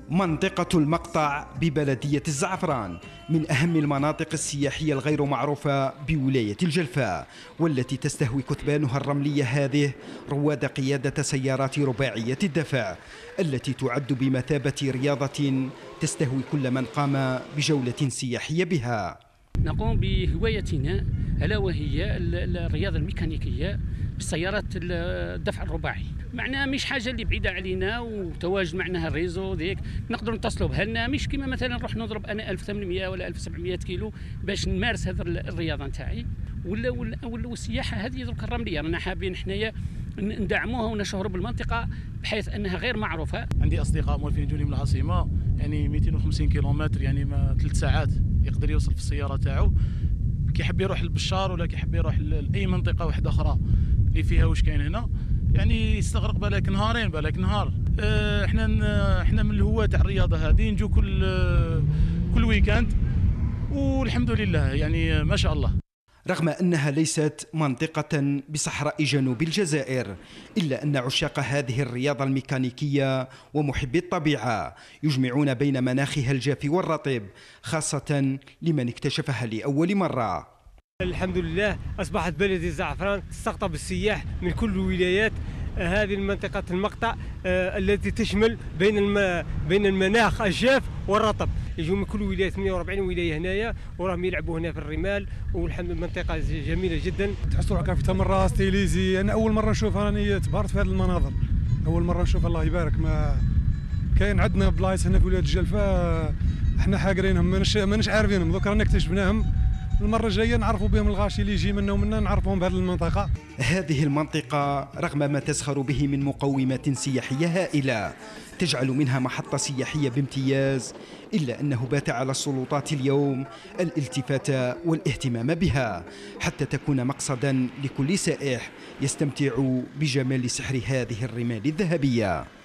منطقة المقطع ببلدية الزعفران من أهم المناطق السياحية الغير معروفة بولاية الجلفاء، والتي تستهوي كثبانها الرملية هذه رواد قيادة سيارات رباعية الدفع، التي تعد بمثابة رياضة تستهوي كل من قام بجولة سياحية بها. نقوم بهوايتنا ألا وهي الرياضة الميكانيكية بالسيارات الدفع الرباعي. معناها مش حاجة اللي بعيدة علينا وتواجد معناها الريزو ديك نقدروا نتصلوا بها لنا، مش كما مثلا نروح نضرب أنا 1800 ولا 1700 كيلو باش نمارس هذه الرياضة نتاعي ولا السياحة هذه درك الرملية. رانا حابين حنايا ندعموها ونشهروا بالمنطقة بحيث أنها غير معروفة. عندي أصدقاء موالفين يجوني من العاصمة، يعني 250 كيلومتر، يعني 3 ساعات يقدر يوصل في السيارة تاعو، كيحب يروح للبشار ولا كيحب يروح لأي منطقة واحدة أخرى اللي فيها واش كاين هنا، يعني يستغرق بالك نهارين بالك نهار. احنا من الهواة تاع الرياضة هذه نجو كل ويكاند والحمد لله، يعني ما شاء الله. رغم أنها ليست منطقة بصحراء جنوب الجزائر، إلا أن عشاق هذه الرياضة الميكانيكية ومحبي الطبيعة يجمعون بين مناخها الجاف والرطب، خاصة لمن اكتشفها لأول مرة. الحمد لله أصبحت بلدية الزعفران تستقطب السياح من كل الولايات. هذه المنطقة المقطع التي تشمل بين المناخ الجاف والرطب، يجوا من كل ولاية 48 ولاية هنايا وراهم يلعبوا هنا في الرمال، والحمد لله منطقة جميلة جدا. تحس روحك في تمر ستيليزي. أنا أول مرة نشوفها، راني تبهرت في هذه المناظر، أول مرة نشوف. الله يبارك، ما كاين عندنا بلايص هنا في ولاية الجلفاء احنا حاقرينهم ماناش عارفينهم، دوك رانا اكتشفناهم. المرة الجاية نعرفوا بهم الغاشي اللي يجي منا ومنا نعرفوهم بهذه المنطقة. هذه المنطقة رغم ما تزخر به من مقومات سياحية هائلة تجعل منها محطة سياحية بامتياز، إلا أنه بات على السلطات اليوم الالتفات والاهتمام بها حتى تكون مقصدا لكل سائح يستمتع بجمال سحر هذه الرمال الذهبية.